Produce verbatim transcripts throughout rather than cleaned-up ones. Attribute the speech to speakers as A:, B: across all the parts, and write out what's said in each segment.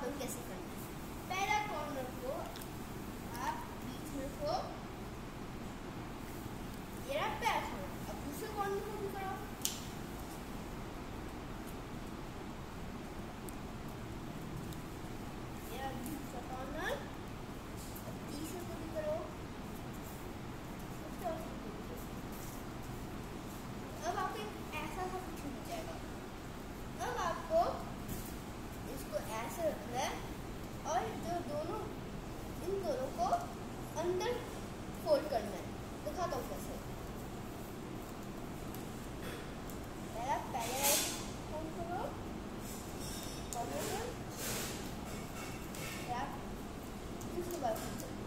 A: हूँ कैसे करना है। पहला कॉर्नर को आप बीच में को ये रहा पैर छोड़ा, अब दूसरे कॉर्नर को भी कराओ। ये रहा दूसरा कॉर्नर, अब तीसरे को भी करो। अब आपको एक ऐसा सा कुछ मिल जाएगा। अब आपको इसको ऐसे रखना है और जो दोनों इन दोनों को अंदर फोल्ड करना है। दिखाता हूँ कैसे। पहला पहले फोल्ड करो कॉर्नर पर, या दूसरी बार फोल्ड करो।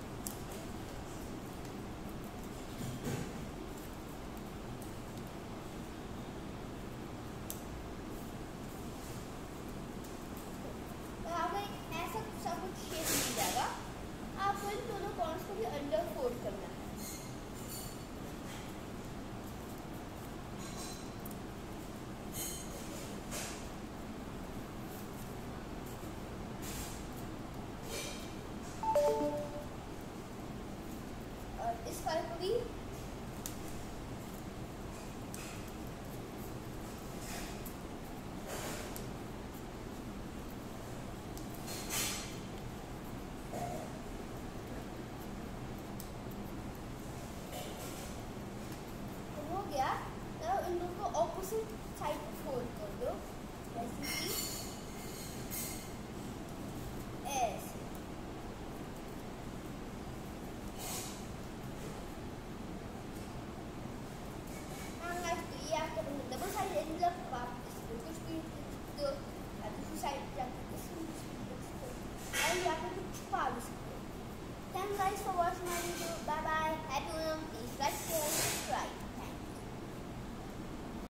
A: ऐसा सब कुछ शेप मिल जाएगा। आपको इन दोनों कॉर्नर्स को भी अंडर फोल्ड करना है। और इस वाले को भी हो गया। तो इन दोनों को ऑपोजिट साइड फोल्ड